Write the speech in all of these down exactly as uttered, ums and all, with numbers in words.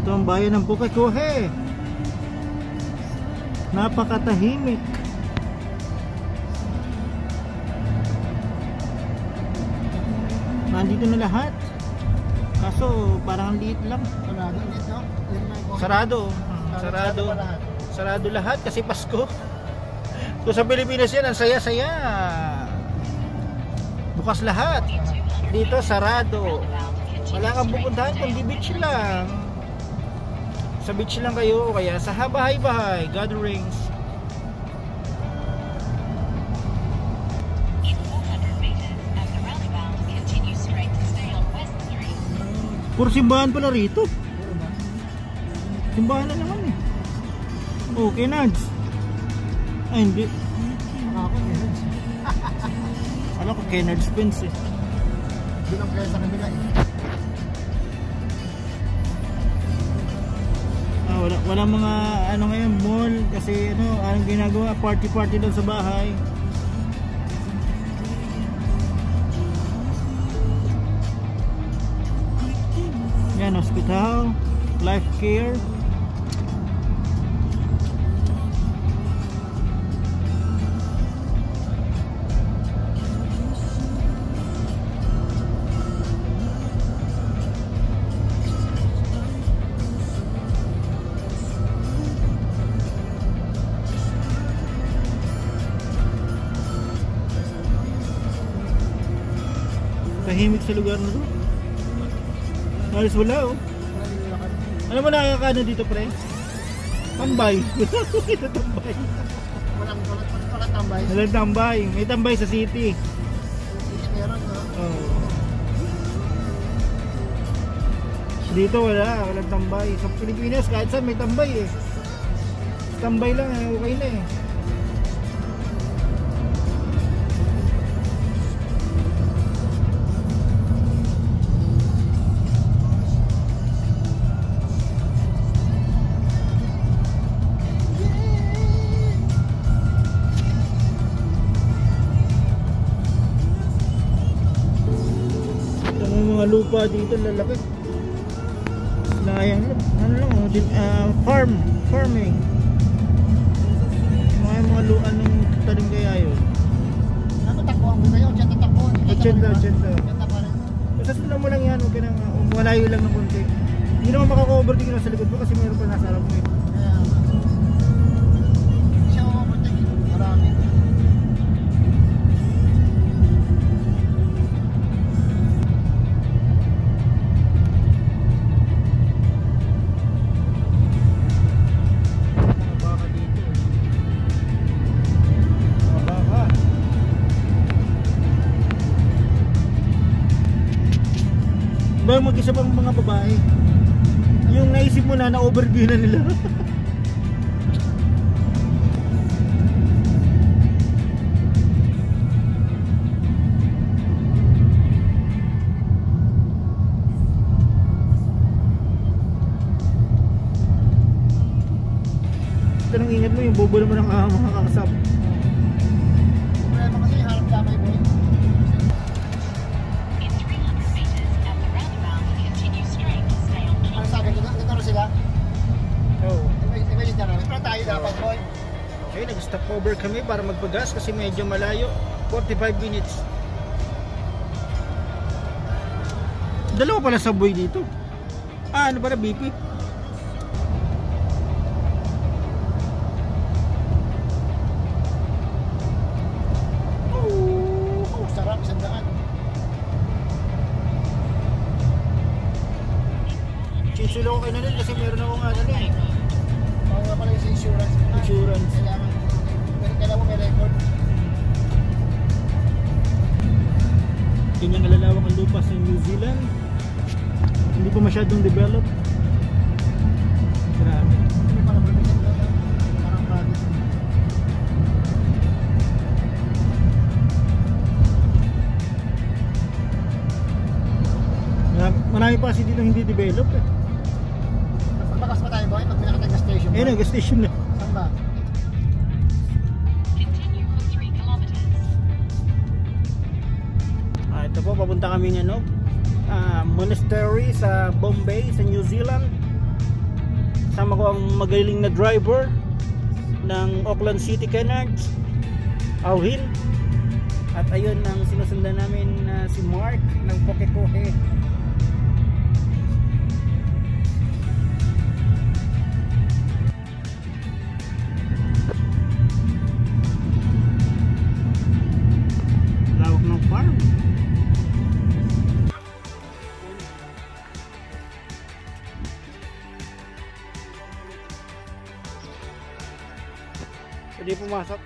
Ito ang bayan ng Pukekohe. Napakatahimik. Nandito na lahat. Kaso parang liit lang. Sarado dito. Sarado. Sarado. Sarado lahat kasi Pasko. So sa Pilipinas yan, ang saya-saya. Bukas lahat. Dito sarado. Wala kang pupuntahan kundi beach lang. Sa beach lang kayo, kaya sa bahay-bahay gatherings. Puro simbahan pala rito. Simbahan na naman eh. Oh, Kenads. Ay, hindi. Ako, Kenads. Alam ko, Kenads Pence eh. Doon ang kaya sa kanila eh. Ah, wala, wala mga ano ngayon, mall. Kasi ano, anong ginagawa? Party-party doon sa bahay. Yan, hospital, life care. Tahimik sa lugar na to. Halos wala oh. Ano mo nakakano dito pre? Tambay. Kita tambay. Walang walang tambay. Walang tambay. May tambay sa city. City meron no? Oo. Dito wala, walang tambay. Sa Pilipinas kahit saan may tambay eh. Tambay lang eh, okay na eh. Lupa dito lalaki. Sayang lang. Ano lang oh, uh, farm, farming. Mga mga luan ng tanim kaya yun. Ano takbuhan mo kayo? Diyan tatakbuhan. Ochenta, ochenta. Ochenta pa rin. Basta sundan mo lang yan, okay na nga. Um, malayo lang ng konti. Hindi naman makakover din sa likod mo kasi mayroon pa nasa harap mo eh. Kaya siya mamamatay. Marami. Ba mag-isa pang mga babae. Yung naisip mo na na-overview na nila. Tanong ingat mo yung bobo naman ng uh, mga kakasap. Problema kasi harap damay boy. Sila? Oo. Imagine na namin. Pero tayo dapat boy. Okay, nag-stop over kami para magpagas kasi medyo malayo. forty-five minutes. Dalawa pala subway dito. Ah, ano pala B P? Oh, sarap isang daan. Sinsulo ko kayo na rin kasi meron akong ano eh. Baka nga pala yung insurance. Insurance. Kailangan, kailangan mo may record. Kanyang lalawak ang lupa sa New Zealand. Hindi pa masyadong developed. Grabe. Hindi parang provincial na lang. Parang province. Marami pa kasi dito hindi developed eh. Magbakas pa tayo boy pag may nakatag na station. Ayun na, gas station na. Saan ba? Ah, ito po, papunta kami ng ano, uh, monastery sa Bombay, sa New Zealand. Kasama ko ang magaling na driver ng Auckland City Canards, Auhil. At ayun ang sinusundan namin na uh, si Mark ng Pukekohe. Lawak ng farm. Pwede pumasok.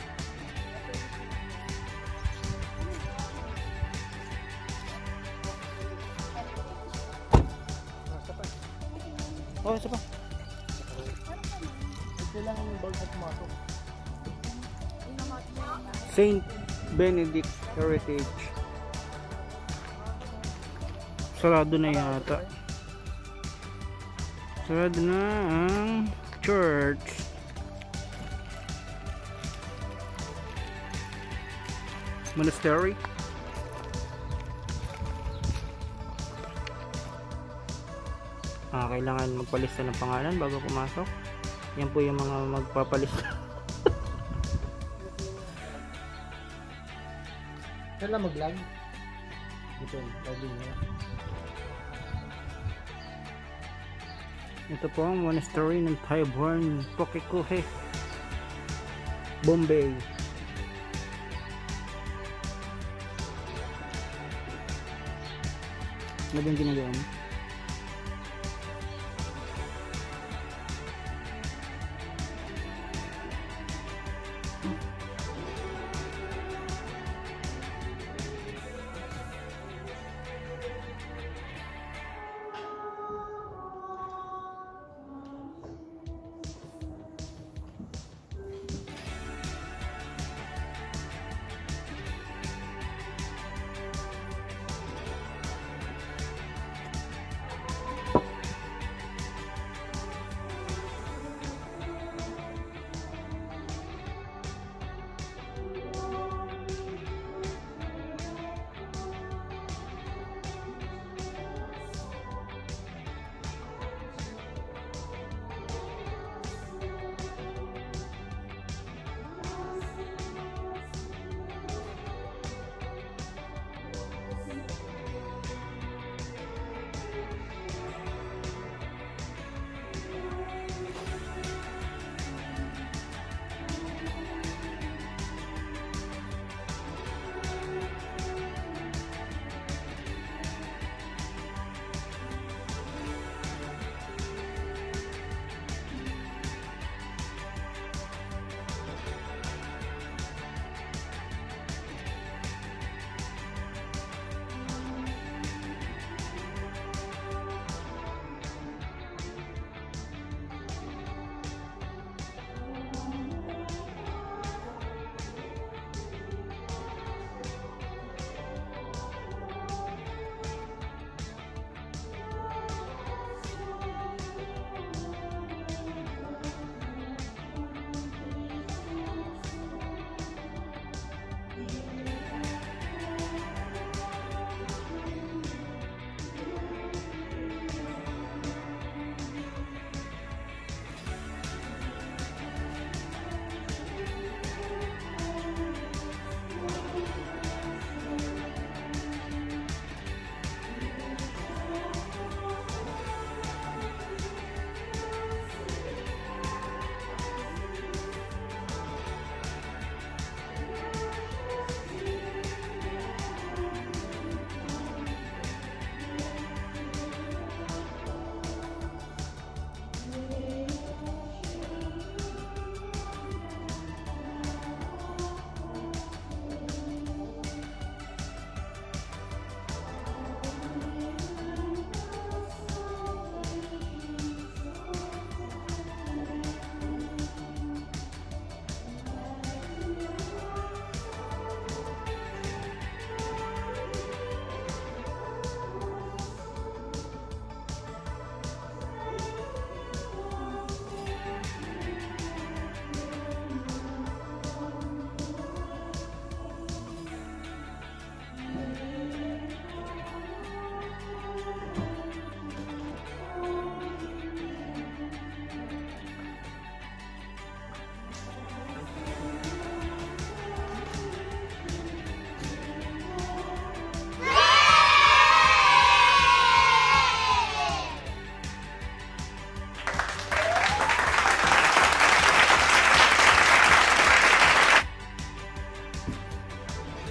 Oh, isa pa. Kailangan yung bag at pumasok. Saint Benedict Heritage. Sarado na yata. Sarado na ang church. Monastery. Ah, kailangan magpalista ng pangalan bago pumasok. Yan po yung mga magpapalista. Kailan mag-lag? Ito, tabi niya. Ito po ang monastery ng Tyburn, Pukekohe, Bombay. Ano ba yung ginagawa mo?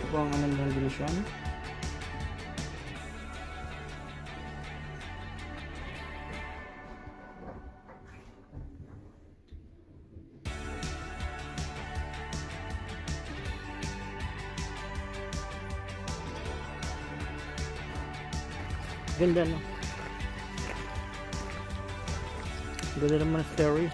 po ang anong ng division. Ganda, no? Ganda naman ang stereo.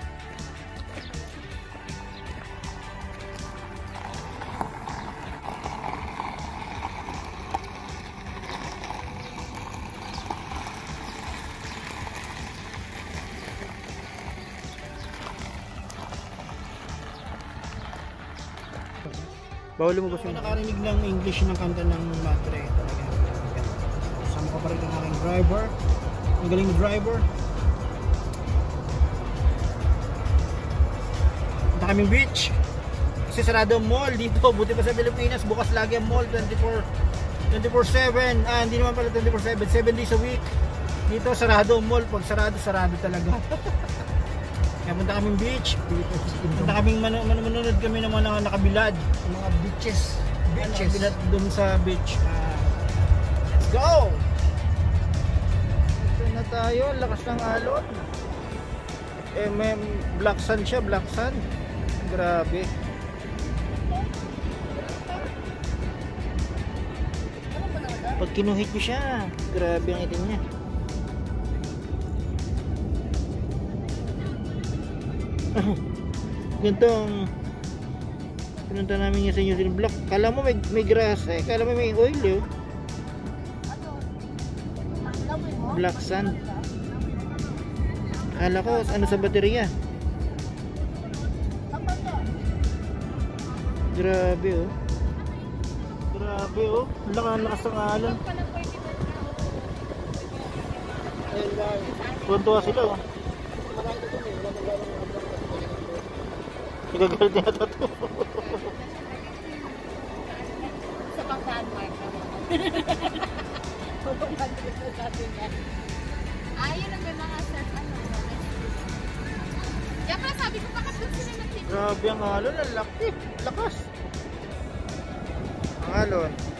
Bawal mo ba siya? Nakarinig ng English ng kanta ng Madre talaga. Sama ko pa rin ang aking driver. Ang galing ng driver. Punta kaming beach. Kasi sarado ang mall dito. Buti pa sa Pilipinas. Bukas lagi ang mall. twenty-four seven. Ah, hindi naman pala twenty-four seven. seven days a week. Dito sarado ang mall. Pag sarado, sarado talaga. Kaya punta kaming beach. Punta kaming man manunod kami ng mga nakabilad. Mga beaches. Beaches. Nakabilad doon sa beach. Uh, let's go! Ito na tayo. Lakas ng alon. Eh, may black sand siya. Black sand. Grabe. Pag kinuhit nyo siya, grabe ang itim niya. Ganito ang pinunta namin yung sa New Zealand block. Kala mo may, may grasa eh. Kala mo may oil eh. Black sand. Kala ko ano sa baterya. Grabe oh. Grabe oh. Lakas lakas ng alon. Tuntua sila oh. Nagagalit niya ito to. Sa pang-Denmark naman. Ayun ang may mga set ano. Kaya pala sabi ko bakit doon sila nag-tip. Grabe ang alon. Ang laki. Lakas. Ang alon.